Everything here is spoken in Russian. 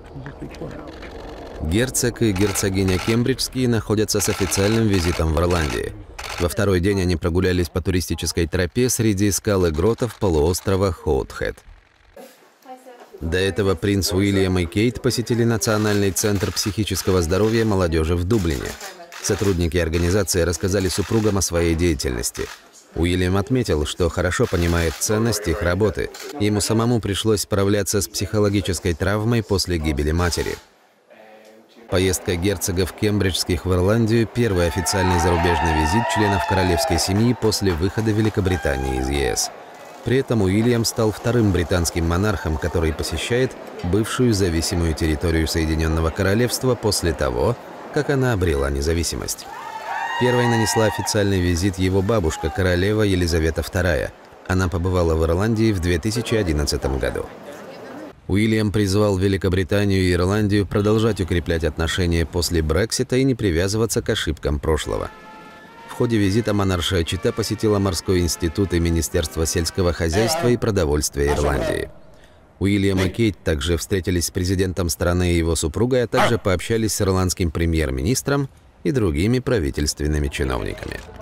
Герцог и герцогиня Кембриджские находятся с официальным визитом в Ирландии. Во второй день они прогулялись по туристической тропе среди скал и гротов полуострова Хоутхед. До этого принц Уильям и Кейт посетили Национальный центр психического здоровья молодежи в Дублине. Сотрудники организации рассказали супругам о своей деятельности. Уильям отметил, что хорошо понимает ценность их работы. Ему самому пришлось справляться с психологической травмой после гибели матери. Поездка герцогов Кембриджских в Ирландию – первый официальный зарубежный визит членов королевской семьи после выхода Великобритании из ЕС. При этом Уильям стал вторым британским монархом, который посещает бывшую зависимую территорию Соединенного Королевства после того, как она обрела независимость. Первой нанесла официальный визит его бабушка, королева Елизавета II. Она побывала в Ирландии в 2011 году. Уильям призвал Великобританию и Ирландию продолжать укреплять отношения после Брексита и не привязываться к ошибкам прошлого. В ходе визита монаршая чета посетила Морской институт и Министерство сельского хозяйства и продовольствия Ирландии. Уильям и Кейт также встретились с президентом страны и его супругой, а также пообщались с ирландским премьер-министром и другими правительственными чиновниками.